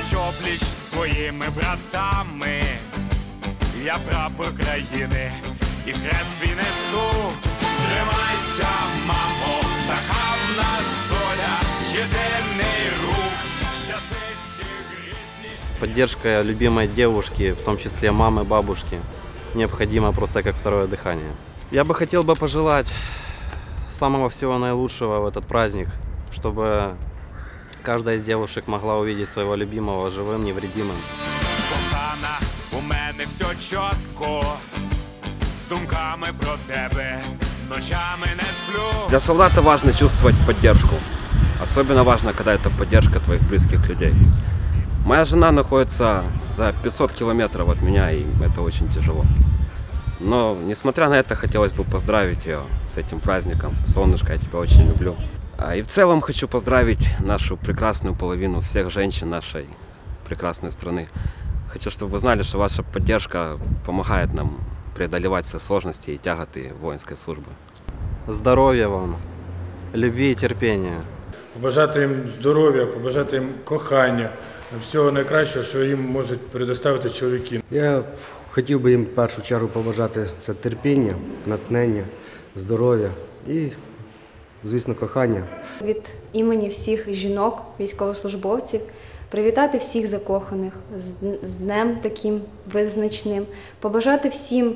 пліч-о-пліч зі своїми братами. Я прапор країни і хрест свій несу. Тримайся, мамо, така в нас доля, єдиний рух, часи ці грізні. Поддержка любимой девушки, в том числе мамы, бабушки, необходима просто как второе дыхание. Я бы хотел пожелать самого всего наилучшего в этот праздник, чтобы каждая из девушек могла увидеть своего любимого живым, невредимым. Кохана, у мене все чітко, з думками про тебе, ночами не сплю. Для солдата важно чувствовать поддержку. Особенно важно, когда это поддержка твоих близких людей. Моя жена находится за 500 километров от меня, и это очень тяжело. Но, несмотря на это, хотелось бы поздравить ее с этим праздником. Солнышко, я тебя очень люблю. И в целом хочу поздравить нашу прекрасную половину, всех женщин нашей прекрасной страны. Хочу, чтобы вы знали, что ваша поддержка помогает нам преодолевать все сложности и тяготы воинской службы. Здоровья вам, любви и терпения. Побажати їм здоров'я, побажати їм кохання, всього найкращого, що їм можуть предоставити чоловіки. Я хотів би їм в першу чергу побажати це терпіння, натхнення, здоров'я і, звісно, кохання. Від імені всіх жінок, військовослужбовців, привітати всіх закоханих з днем таким визначним, побажати всім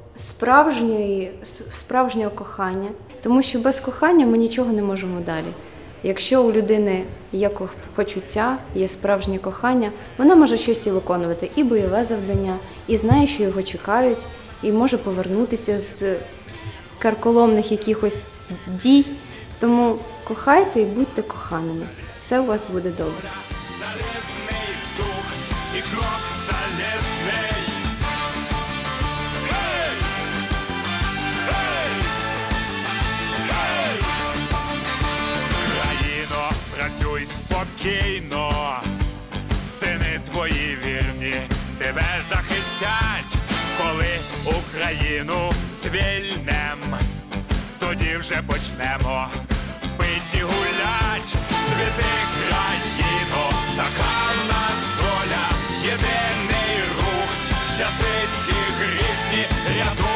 справжнього кохання, тому що без кохання ми нічого не можемо далі. Якщо у людини є почуття, є справжнє кохання, вона може щось і виконувати, і бойове завдання, і знає, що його чекають, і може повернутися з карколомних якихось дій. Тому кохайте і будьте коханими. Все у вас буде добре. Залізний дух і крок залізний. Гей! Гей! Гей! Країно, працюй спокійно, сини твої вірні тебе захистять. Коли Україну звільнем, тоді вже почнемо пить і гулять. Цвіти, країно, така в нас доля, єдиний рух, в часи ці грізні рятує.